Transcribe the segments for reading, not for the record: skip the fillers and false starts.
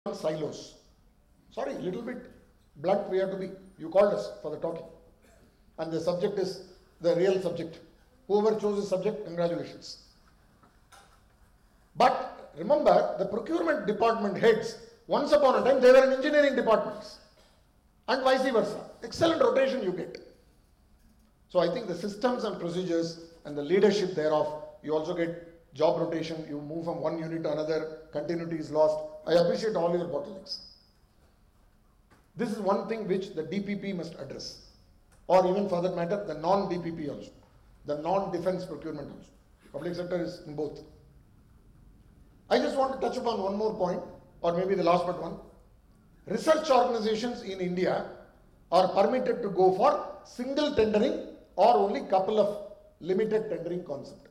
silos. Sorry, little bit blunt we have to be. You called us for the talking. And the subject is the real subject. Whoever chose the subject, congratulations. But remember, the procurement department heads, once upon a time, they were in engineering departments. And vice versa. Excellent rotation you get. So I think the systems and procedures and the leadership thereof, you also get job rotation, you move from one unit to another, continuity is lost. I appreciate all your bottlenecks. This is one thing which the DPP must address. Or even for that matter, the non-DPP also. The non-defense procurement also. Public sector is in both. I just want to touch upon one more point, or maybe the last but one. Research organizations in India are permitted to go for single tendering or only couple of limited tendering concept.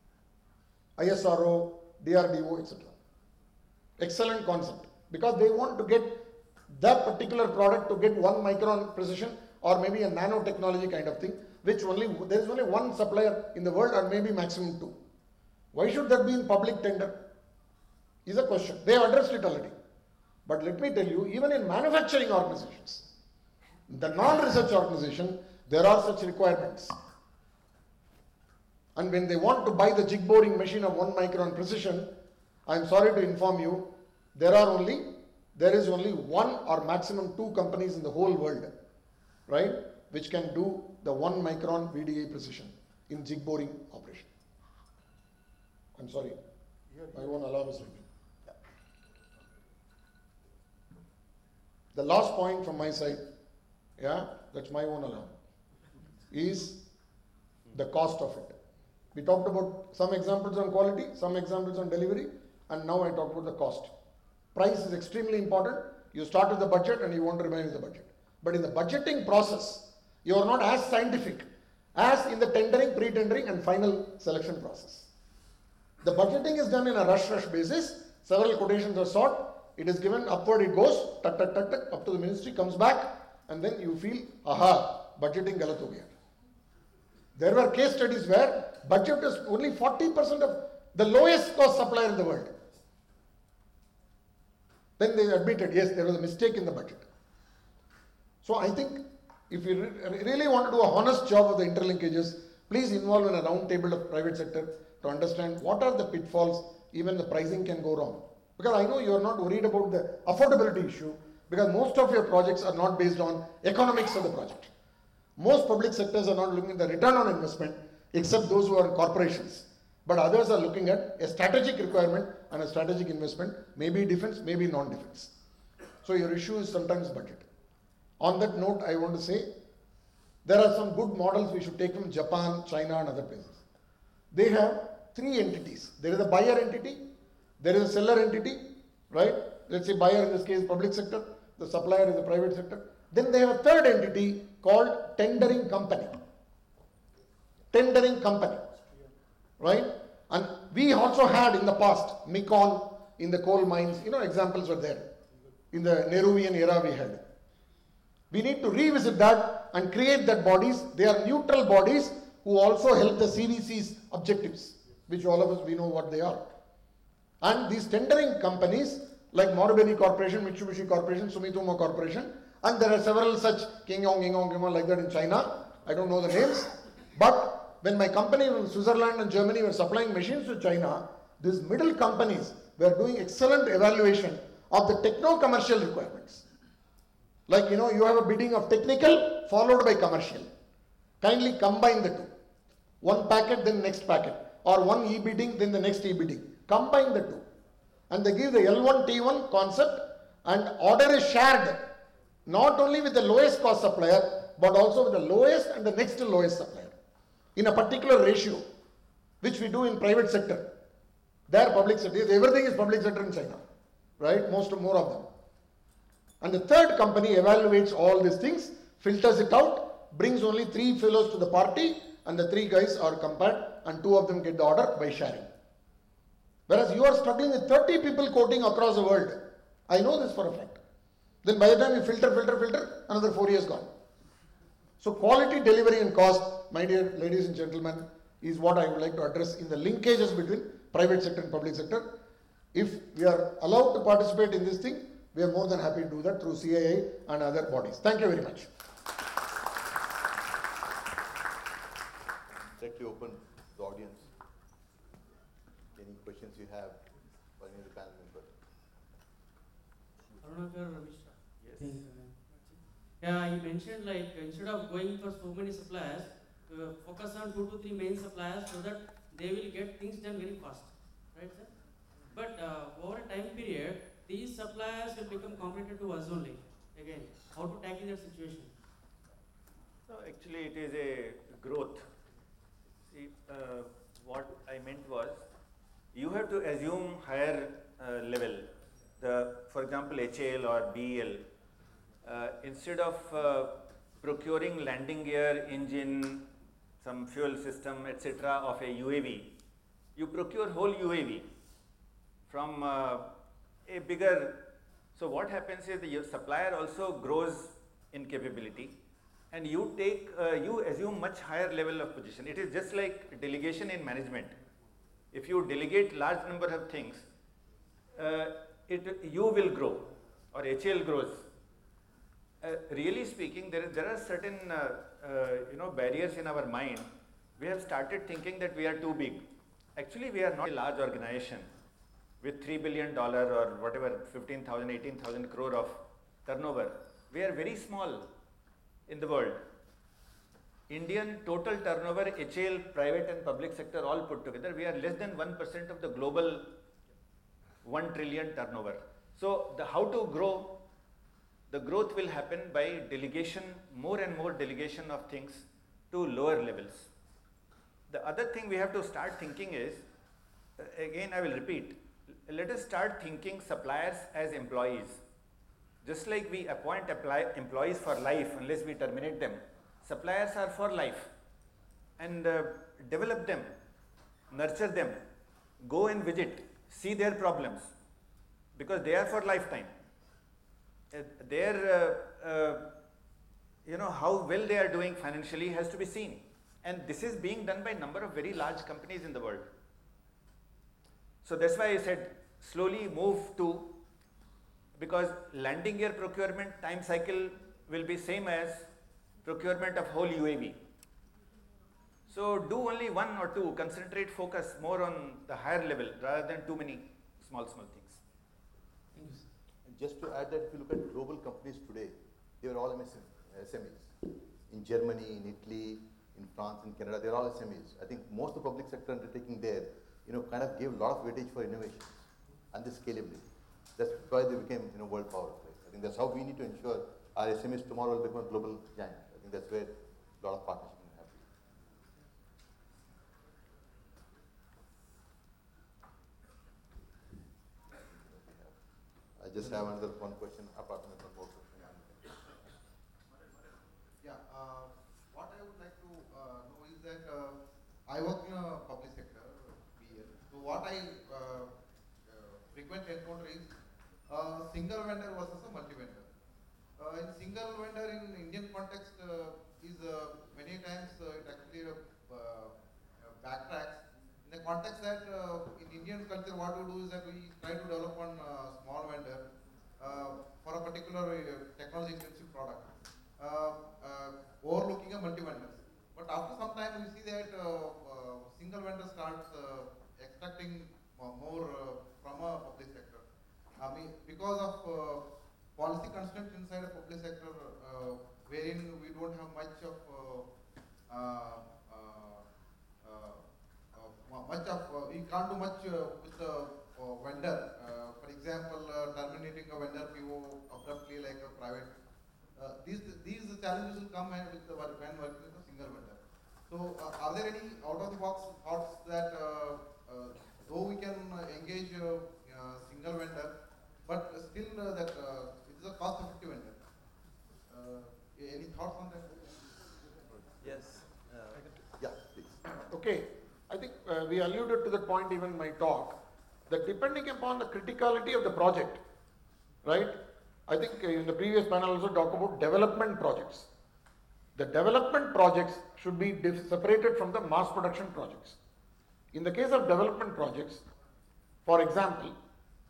ISRO, DRDO, etc. Excellent concept, because they want to get that particular product to get 1 micron precision or maybe a nanotechnology kind of thing, which there is only one supplier in the world or maybe maximum 2. Why should that be in public tender? Is a question. They have addressed it already. But let me tell you, even in manufacturing organizations, the non-research organization, there are such requirements. And when they want to buy the jig boring machine of 1 micron precision, I am sorry to inform you, there is only 1 or maximum 2 companies in the whole world, right, which can do the 1 micron VDA precision in jig boring operation. I'm sorry, I won't allow this. The last point from my side, that's my own alarm, is the cost of it. We talked about some examples on quality, some examples on delivery, and now I talked about the cost. Price is extremely important. You start with the budget and you want to remain with the budget. But in the budgeting process, you are not as scientific as in the tendering, pre-tendering and final selection process. The budgeting is done in a rush basis. Several quotations are sought. It is given, upward it goes, tuck, up to the ministry, comes back, and then you feel, aha, budgeting galat ho gaya. There were case studies where budget is only 40% of the lowest cost supplier in the world. Then they admitted, yes, there was a mistake in the budget. So I think if you really want to do a honest job of the interlinkages, please involve in a round table of private sector to understand what are the pitfalls, even the pricing can go wrong. Because I know you are not worried about the affordability issue, because most of your projects are not based on economics of the project. Most public sectors are not looking at the return on investment, except those who are in corporations. But others are looking at a strategic requirement and a strategic investment, maybe defense, maybe non-defense. So your issue is sometimes budget. On that note, I want to say, there are some good models we should take from Japan, China and other places. They have 3 entities. There is a buyer entity, there is a seller entity, right? Let's say buyer in this case public sector, the supplier is the private sector. Then they have a third entity called tendering company. Tendering company, right? And we also had in the past, Mekong in the coal mines, examples were there. In the Nehruvian era we had. We need to revisit that and create that bodies. They are neutral bodies who also help the CVC's objectives, which all of us, we know what they are. And these tendering companies like Marubeni Corporation, Mitsubishi Corporation, Sumitomo Corporation, and there are several such Kingyong like that in China. I don't know the names. But when my company in Switzerland and Germany were supplying machines to China, these middle companies were doing excellent evaluation of the techno-commercial requirements. Like, you have a bidding of technical followed by commercial. Kindly combine the 2. One packet, then next packet. Or one e-bidding, then the next e-bidding. Combine the 2. And they give the L1, T1 concept, and order is shared not only with the lowest cost supplier, but also with the lowest and the next lowest supplier in a particular ratio, which we do in private sector. There public sector, everything is public sector in China, right? More of them. And the third company evaluates all these things, filters it out, brings only 3 fellows to the party, and the 3 guys are compared, and 2 of them get the order by sharing. Whereas you are struggling with 30 people quoting across the world. I know this for a fact. Then by the time you filter, another 4 years gone. So quality, delivery and cost, my dear ladies and gentlemen, is what I would like to address in the linkages between private sector and public sector. If we are allowed to participate in this thing, we are more than happy to do that through CII and other bodies. Thank you very much. Directly open the audience. Any questions you have for any of the panel members? Yes. Yeah, you mentioned like instead of going for so many suppliers, focus on 2 to 3 main suppliers so that they will get things done very fast, right, sir? But over a time period, these suppliers will become competitive to us only. Again, how to tackle that situation? So actually, it is a growth. See, what I meant was, you have to assume higher level. For example, HAL or BEL, instead of procuring landing gear, engine, some fuel system, etc. of a UAV, you procure whole UAV from a bigger. So what happens is the supplier also grows in capability, and you assume much higher level of position. It is just like delegation in management. If you delegate large number of things, you will grow, or HL grows. Really speaking, there are certain barriers in our mind. We have started thinking that we are too big. Actually, we are not a large organization with $3 billion or whatever, 15,000, 18,000 crore of turnover. We are very small in the world. Indian total turnover, HAL, private and public sector all put together, we are less than 1% of the global 1 trillion turnover. So how to grow? The growth will happen by delegation, more and more delegation of things to lower levels. The other thing we have to start thinking is, again I will repeat, let us start thinking suppliers as employees. Just like we appoint employees for life unless we terminate them, suppliers are for life. And develop them, nurture them, go and visit, see their problems, because they are for lifetime. How well they are doing financially has to be seen. And this is being done by a number of very large companies in the world. So that's why I said slowly move to, because landing gear procurement time cycle will be same as procurement of whole UAV. So do only one or two, concentrate, focus more on the higher level rather than too many small things. Thank you, sir. And just to add that, if you look at global companies today, they are all SMEs. In Germany, in Italy, in France, in Canada, they're all SMEs. I think most of the public sector undertaking there, kind of gave a lot of weightage for innovations and the scalability. That's why they became, world power. Right? I think that's how we need to ensure our SMEs tomorrow will become a global giant. I think that's where a lot of partnership can happen. I just have another one question apart from one more question. Yeah, what I would like to know is that I work in a public sector, BL. So what I frequently encounter is single vendor versus a multi-vendor. In single vendor in Indian context is many times it actually backtracks. In the context that in Indian culture what we do is that we try to develop one small vendor for a particular technology intensive product, overlooking a multi-vendors. But after some time we see that single vendor starts extracting more from a public sector. Because of policy constraints inside a public sector, wherein we don't have much of we can't do much with the vendor. For example, terminating a vendor PO abruptly like a private. These challenges will come when working with a single vendor. So, are there any out-of-the-box thoughts that though we can engage single vendor, but still that it is a cost-effective vendor? Any thoughts on that? Yes. Yeah, please. Okay, I think we alluded to that point even in my talk, that depending upon the criticality of the project, right? I think in the previous panel also talked about development projects. The development projects should be separated from the mass production projects. In the case of development projects, for example,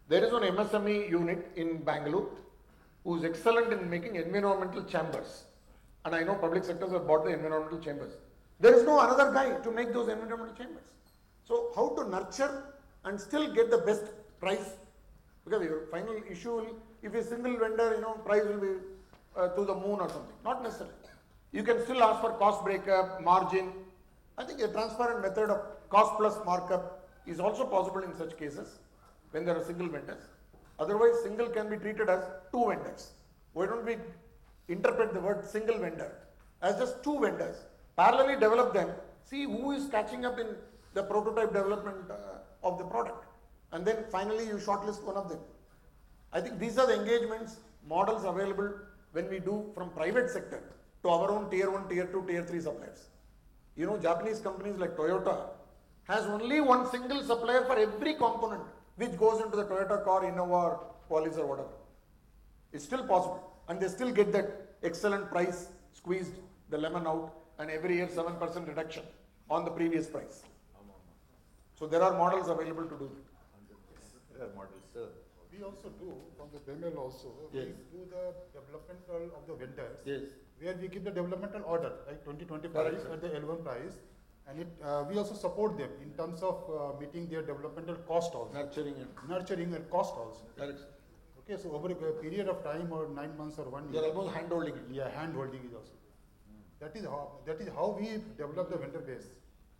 There is an MSME unit in Bangalore who is excellent in making environmental chambers. And I know public sectors have bought the environmental chambers. There is no another guy to make those environmental chambers. So how to nurture and still get the best price? Because your final issue will, if a single vendor, price will be to the moon or something. Not necessarily. You can still ask for cost breakup, margin. I think a transparent method of cost plus markup is also possible in such cases when there are single vendors. Otherwise, single can be treated as two vendors. Why don't we interpret the word single vendor as just two vendors, parallelly develop them, see who is catching up in the prototype development of the product, and then finally you shortlist one of them. I think these are the engagements, models available when we do from private sector to our own tier 1, tier 2, tier 3 suppliers. Japanese companies like Toyota has only one single supplier for every component which goes into the Toyota car, Innova, or Qualis or whatever. It's still possible, and they still get that excellent price, squeezed the lemon out, and every year 7% reduction on the previous price. So there are models available to do that. There are models, sir. We also do, from the BML also, Yes. we do the developmental of the vendors. Yes. Where we give the developmental order, like 2025 Correct, sir. at the L1 price. And we also support them in terms of meeting their developmental cost also. Nurturing and cost also. Correct. Okay, so over a period of time or 9 months or 1 You year. are almost hand holding it. Yeah, hand holding is also. That is how we develop the vendor base.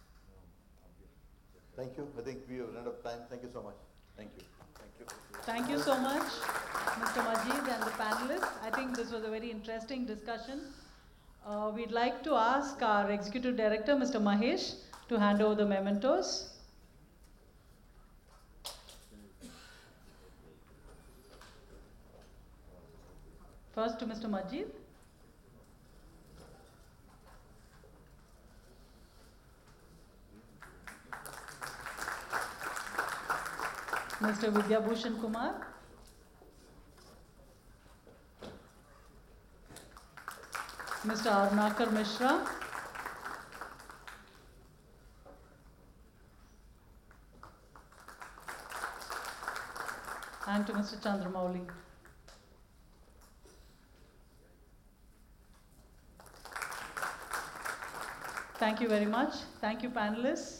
Thank you. I think we have run out of time. Thank you so much. Thank you. Thank you. Thank you so much, Mr. Majid and the panelists. I think this was a very interesting discussion. We'd like to ask our Executive Director, Mr. Mahesh, to hand over the mementos. First to Mr. Majid. Mr. Vidyabhushan Kumar. Mr. Arunakar Mishra. And to Mr. Chandramouli. Thank you very much. Thank you, panelists.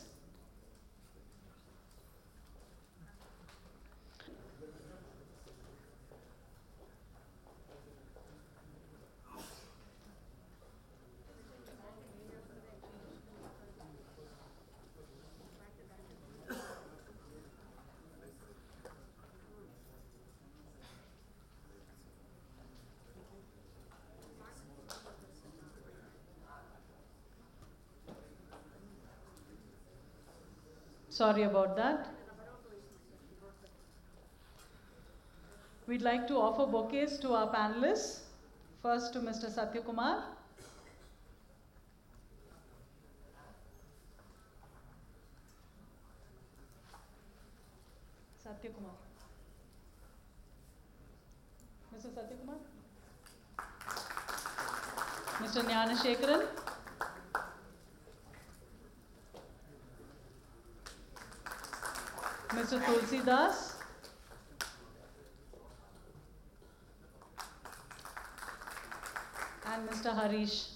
Sorry about that. We'd like to offer bouquets to our panelists. First to Mr. Sathya Kumar. Sathya Kumar. Mr. Sathya Kumar. Mr. Jnanashekaran. Mr. Tulsi Das. And Mr. Harish.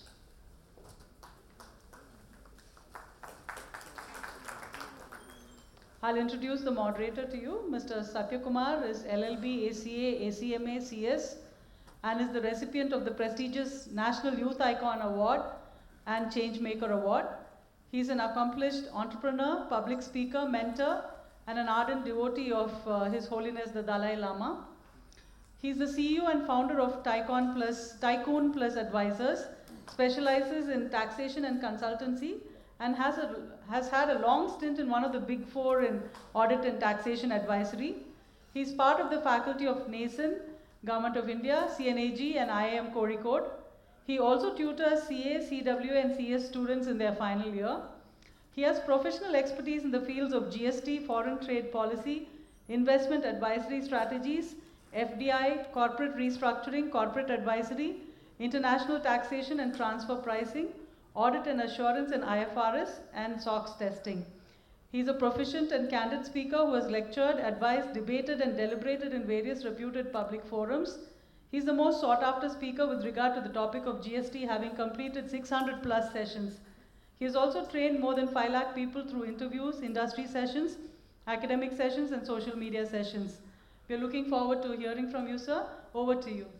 I'll introduce the moderator to you. Mr. Sathya Kumar is LLB, ACA, ACMA, CS, and is the recipient of the prestigious National Youth Icon Award and Changemaker Award. He's an accomplished entrepreneur, public speaker, mentor, and an ardent devotee of His Holiness the Dalai Lama. He's the CEO and founder of Tycoon Plus Advisors, specializes in taxation and consultancy, and has had a long stint in one of the big four in audit and taxation advisory. He's part of the faculty of NASEN, Government of India, CNAG, and IIM Kozhikode. He also tutors CA, CW, and CS students in their final year. He has professional expertise in the fields of GST, foreign trade policy, investment advisory strategies, FDI, corporate restructuring, corporate advisory, international taxation and transfer pricing, audit and assurance in IFRS, and SOX testing. He's a proficient and candid speaker who has lectured, advised, debated, and deliberated in various reputed public forums. He's the most sought after speaker with regard to the topic of GST, having completed 600 plus sessions. He has also trained more than 5 lakh people through interviews, industry sessions, academic sessions, and social media sessions. We are looking forward to hearing from you, sir. Over to you.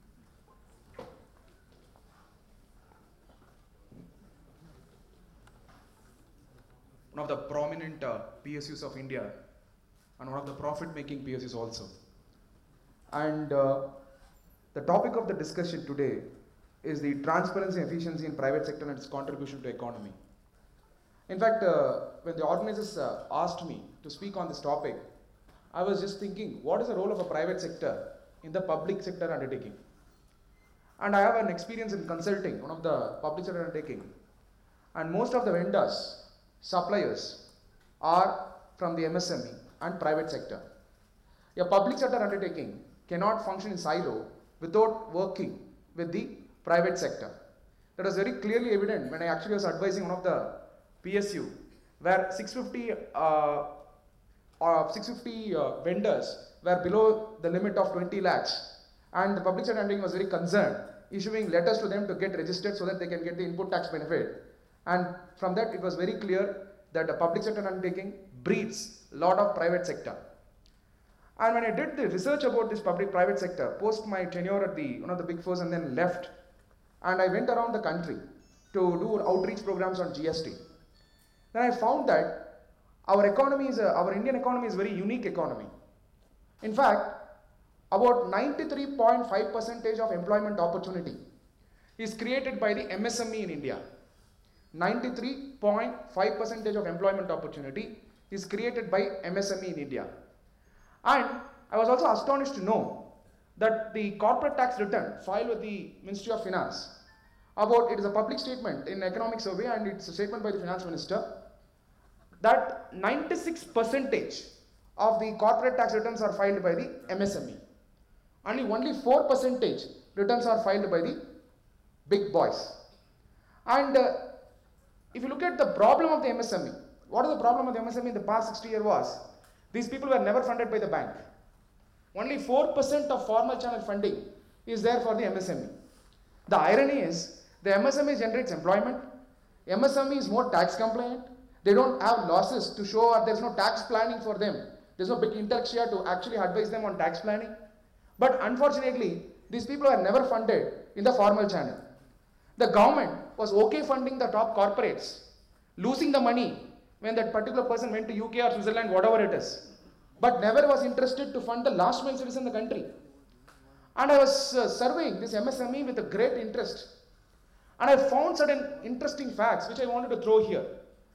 One of the prominent PSUs of India and one of the profit-making PSUs also. And the topic of the discussion today is the transparency and efficiency in private sector and its contribution to economy. In fact, when the organizers asked me to speak on this topic, I was just thinking, what is the role of a private sector in the public sector undertaking? And I have an experience in consulting, one of the public sector undertaking. And most of the vendors, suppliers are from the MSME and private sector. A public sector undertaking cannot function in silo without working with the private sector. That was very clearly evident when I actually was advising one of the PSU where 650 vendors were below the limit of 20 lakhs, and the public sector undertaking was very concerned, issuing letters to them to get registered so that they can get the input tax benefit. And from that it was very clear that the public sector undertaking breeds a lot of private sector. And when I did the research about this public-private sector, post my tenure at one of the big fours and then left, and I went around the country to do outreach programs on GST. Then I found that our Indian economy is a very unique economy. In fact, about 93.5% of employment opportunity is created by the MSME in India. 93.5% of employment opportunity is created by MSME in India. And I was also astonished to know that the corporate tax return filed with the Ministry of Finance it is a public statement in economic survey, and it's a statement by the finance minister, that 96% of the corporate tax returns are filed by the MSME. Only 4% returns are filed by the big boys. And if you look at the problem of the MSME, what is the problem of the MSME in the past 60 years was, these people were never funded by the bank. Only 4% of formal channel funding is there for the MSME. The irony is, the MSME generates employment, MSME is more tax compliant, they don't have losses to show, or there's no tax planning for them. There's no big intellectual to actually advise them on tax planning. But unfortunately, these people are never funded in the formal channel. The government was okay funding the top corporates, losing the money when that particular person went to UK or Switzerland, whatever it is, but never was interested to fund the last mile citizen in the country. And I was surveying this MSME with a great interest. And I found certain interesting facts which I wanted to throw here.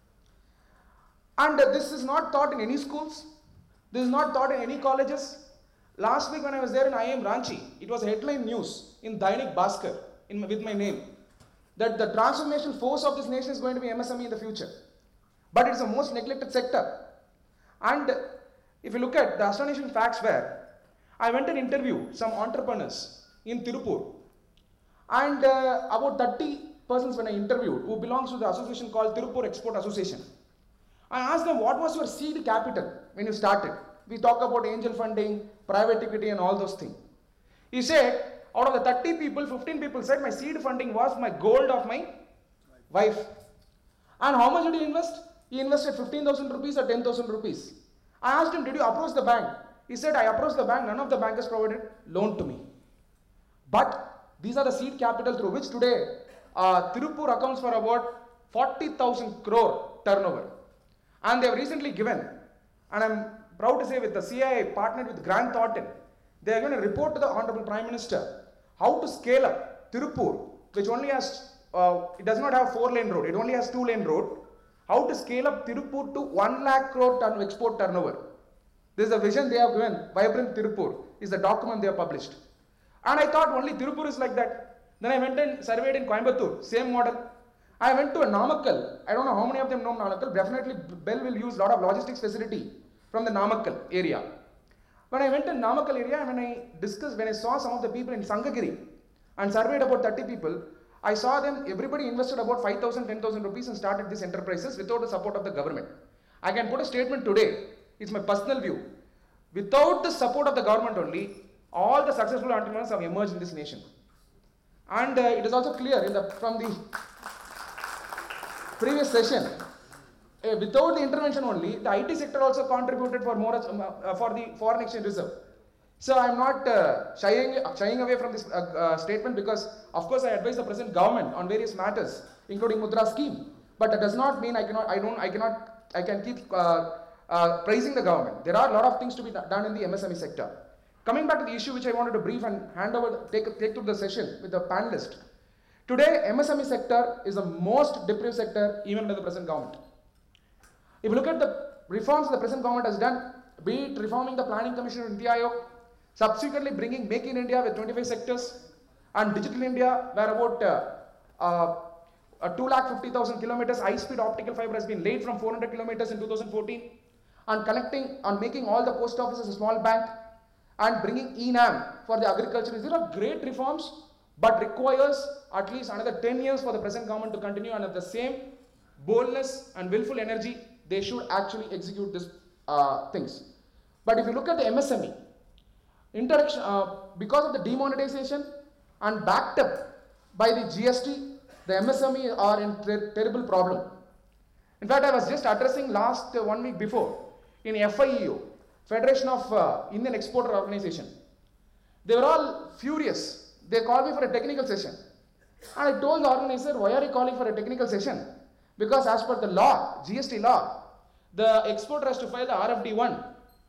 And this is not taught in any schools. This is not taught in any colleges. Last week when I was there in IIM Ranchi, it was headline news in Dainik Bhaskar with my name, that the transformational force of this nation is going to be MSME in the future. But it's the most neglected sector. And if you look at the astonishing facts where I went and interviewed some entrepreneurs in Tirupur, and about 30 persons when I interviewed who belongs to the association called Tirupur Export Association. I asked them, what was your seed capital when you started? We talk about angel funding, private equity and all those things. He said, out of the 30 people, 15 people said my seed funding was my gold of my wife. And how much did he invest? He invested 15,000 rupees or 10,000 rupees. I asked him, did you approach the bank? He said, I approached the bank, none of the bankers provided loan to me. But these are the seed capital through which today Tirupur accounts for about 40,000 crore turnover. And they have recently given, and I'm proud to say with the CII partnered with Grant Thornton, they are going to report to the Honorable Prime Minister how to scale up Tirupur, which only has, it does not have 4-lane road, it only has 2-lane road, how to scale up Tirupur to 1 lakh crore export turnover. This is the vision they have given, Vibrant Tirupur is the document they have published. And I thought only Tirupur is like that. Then I went and surveyed in Coimbatore, same model. I went to a Namakkal. I don't know how many of them know Namakkal. Definitely Bell will use a lot of logistics facility from the Namakkal area. When I went to Namakkal area, when I saw some of the people in Sangagiri and surveyed about 30 people, I saw them, everybody invested about 5,000, 10,000 rupees and started these enterprises without the support of the government. I can put a statement today, it's my personal view. Without the support of the government only, all the successful entrepreneurs have emerged in this nation. And it is also clear from the previous session, without the intervention only, the IT sector also contributed for the foreign exchange reserve. So I am not shying away from this statement, because of course I advise the present government on various matters, including Mudra scheme. But that does not mean I can keep praising the government. There are a lot of things to be done in the MSME sector. Coming back to the issue which I wanted to brief and take to the session with the panelist. Today, MSME sector is the most deprived sector even under the present government. If you look at the reforms the present government has done, be it reforming the Planning Commission of Niti Aayog, subsequently bringing Make in India with 25 sectors, and Digital India, where about 250,000 kilometers high-speed optical fiber has been laid from 400 kilometers in 2014, and making all the post offices a small bank, and bringing ENAM for the agriculture. These are great reforms, but requires at least another 10 years for the present government to continue, and at the same boldness and willful energy, they should actually execute these things. But if you look at the MSME, because of the demonetization and backed up by the GST, the MSME are in terrible problem. In fact, I was just addressing last 1 week before in FIEO, Federation of Indian Exporter Organization. They were all furious. They called me for a technical session. And I told the organizer, why are you calling for a technical session? Because as per the law, GST law, the exporter has to file the RFD1,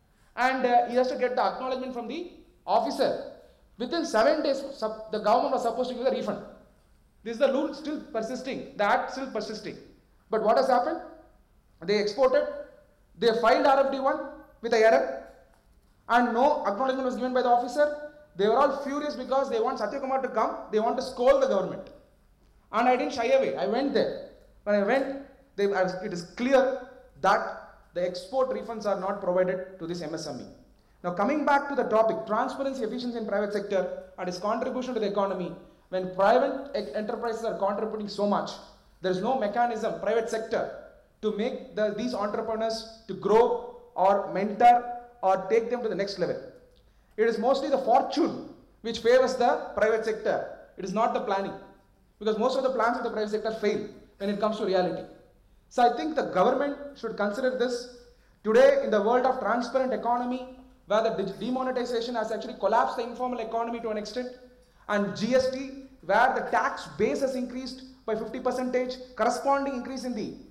and he has to get the acknowledgement from the officer. Within 7 days, the government was supposed to give the refund. This is the rule still persisting, the act still persisting. But what has happened? They exported, they filed RFD1 with an error, and no acknowledgement was given by the officer. They were all furious because they want Sathya Kumar to come, they want to scold the government. And I didn't shy away, I went there. When I went, it is clear that the export refunds are not provided to this MSME. Now coming back to the topic, transparency, efficiency in private sector and its contribution to the economy. When private enterprises are contributing so much, there is no mechanism, private sector, to make these entrepreneurs to grow or mentor or take them to the next level. It is mostly the fortune which favors the private sector. It is not the planning, because most of the plans of the private sector fail when it comes to reality. So I think the government should consider this. Today, in the world of transparent economy, where the demonetization has actually collapsed the informal economy to an extent, and GST, where the tax base has increased by 50%, corresponding increase in the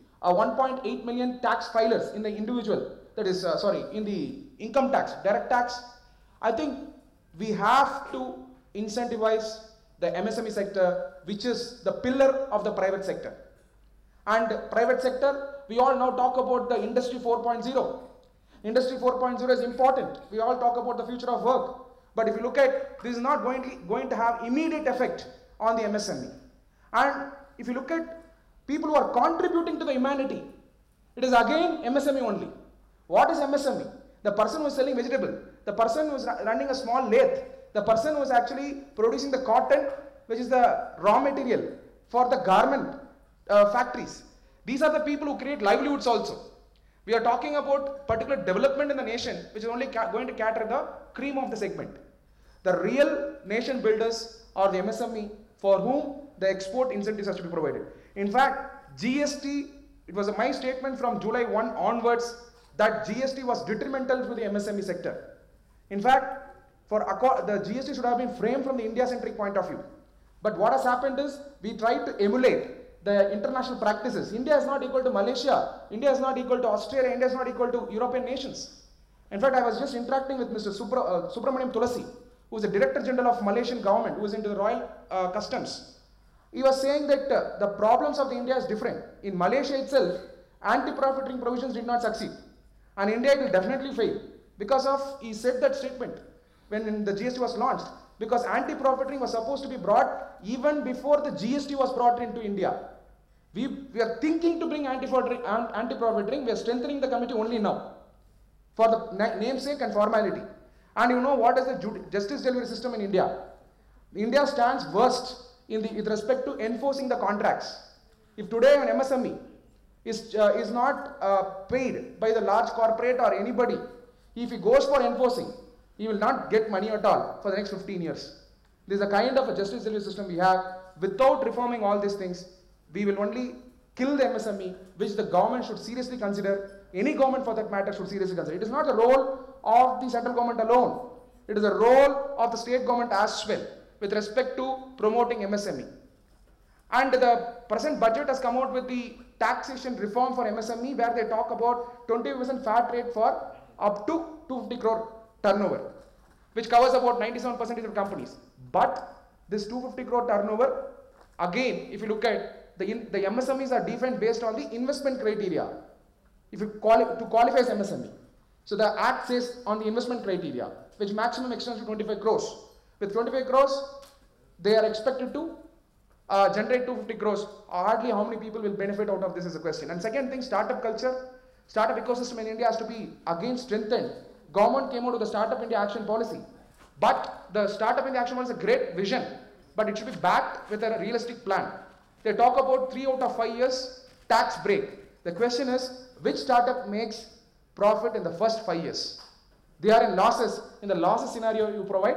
1.8 million tax filers in the individual, in the income tax, direct tax. I think we have to incentivize the MSME sector, which is the pillar of the private sector. And private sector, we all now talk about the Industry 4.0. Industry 4.0 is important. We all talk about the future of work. But if you look at, this is not going to have immediate effect on the MSME. And if you look at people who are contributing to the humanity, it is again MSME only. What is MSME? The person who is selling vegetable, the person who is running a small lathe, the person who is actually producing the cotton, which is the raw material for the garment factories. These are the people who create livelihoods also. We are talking about particular development in the nation, which is only going to cater the cream of the segment. The real nation builders are the MSME, for whom the export incentives has to be provided. In fact, GST, it was my statement from July 1 onwards that GST was detrimental to the MSME sector. In fact, the GST should have been framed from the India-centric point of view. But what has happened is, we tried to emulate the international practices. India is not equal to Malaysia, India is not equal to Australia, India is not equal to European nations. In fact, I was just interacting with Mr. Subramaniam Tulasi, who is the Director General of Malaysian government, who is into the Royal Customs. He was saying that the problems of the India is different. In Malaysia itself, anti-profiteering provisions did not succeed. And India will definitely fail. Because of, he said that statement when the GST was launched, because anti-profiteering was supposed to be brought even before the GST was brought into India. We are thinking to bring anti-profiteering, we are strengthening the committee only now, for the namesake and formality. And you know what is the justice delivery system in India? India stands worst with respect to enforcing the contracts. If today an MSME is not paid by the large corporate or anybody, if he goes for enforcing, he will not get money at all for the next 15 years. This is a kind of a justice delivery system we have. Without reforming all these things, we will only kill the MSME, which the government should seriously consider. Any government for that matter should seriously consider. It is not the role of the central government alone. It is the role of the state government as well with respect to promoting MSME. And the present budget has come out with the taxation reform for MSME, where they talk about 20% fat rate for up to 250 crore turnover, which covers about 97% of companies. But this 250 crore turnover, again, if you look at the MSMEs are defined based on the investment criteria. If you qualify as MSME. So the Act says on the investment criteria, which maximum extends to 25 crores. With 25 crores, they are expected to generate 250 crores. Hardly how many people will benefit out of this is a question. And second thing, startup culture, startup ecosystem in India has to be again strengthened. Government came out with the Startup India Action Policy. But the Startup India Action Policy is a great vision, but it should be backed with a realistic plan. They talk about 3 out of 5 years tax break. The question is, which startup makes profit in the first 5 years? They are in losses. In the losses scenario, you provide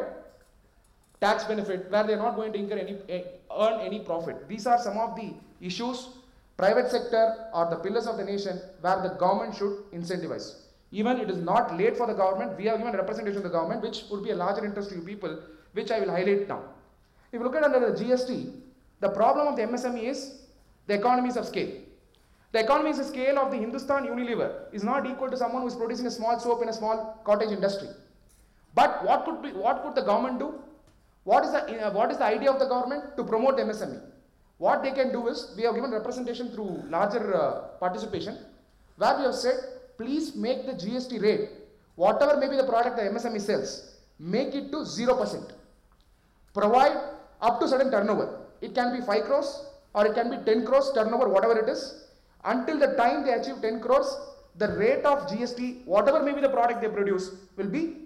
tax benefit where they are not going to earn any profit. These are some of the issues, private sector or the pillars of the nation, where the government should incentivize. Even it is not late for the government, we have given representation of the government, which would be a larger interest to you people, which I will highlight now. If you look at under the GST, the problem of the MSME is the economies of scale. The economies of scale of the Hindustan Unilever is not equal to someone who is producing a small soap in a small cottage industry. But what could the government do? What is the idea of the government? To promote the MSME. What they can do is, we have given representation through larger participation, where we have said, please make the GST rate, whatever may be the product the MSME sells, make it to 0%. Provide up to certain turnover. It can be 5 crores or it can be 10 crores turnover, whatever it is. Until the time they achieve 10 crores, the rate of GST, whatever may be the product they produce, will be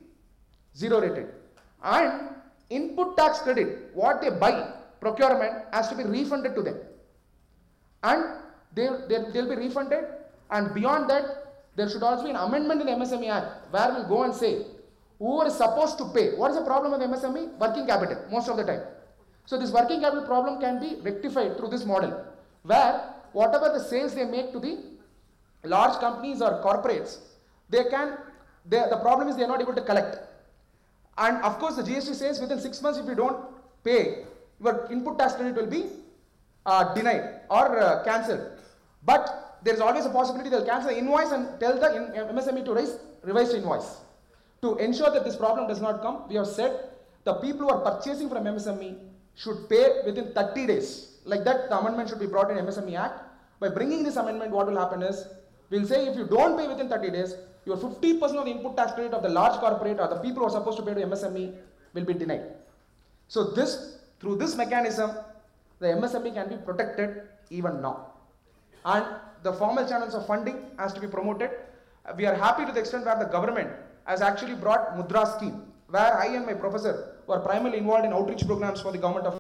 0 rated. And input tax credit, what they buy, procurement, has to be refunded to them. And they'll be refunded, and beyond that, there should also be an amendment in the MSME Act, where we'll go and say, whoever is supposed to pay, what is the problem with MSME? Working capital, most of the time. So this working capital problem can be rectified through this model, where whatever the sales they make to the large companies or corporates, the problem is they are not able to collect. And of course the GST says within 6 months if you don't pay, your input tax credit will be denied or cancelled. But there is always a possibility they will cancel the invoice and tell the MSME to raise revised invoice. To ensure that this problem does not come, we have said the people who are purchasing from MSME should pay within 30 days. Like that, the amendment should be brought in MSME Act. By bringing this amendment, what will happen is, we'll say if you don't pay within 30 days, your 50% of the input tax credit of the large corporate or the people who are supposed to pay to MSME will be denied. So through this mechanism, the MSME can be protected even now. And the formal channels of funding has to be promoted. We are happy to the extent where the government has actually brought Mudra scheme, where I and my professor were primarily involved in outreach programs for the government of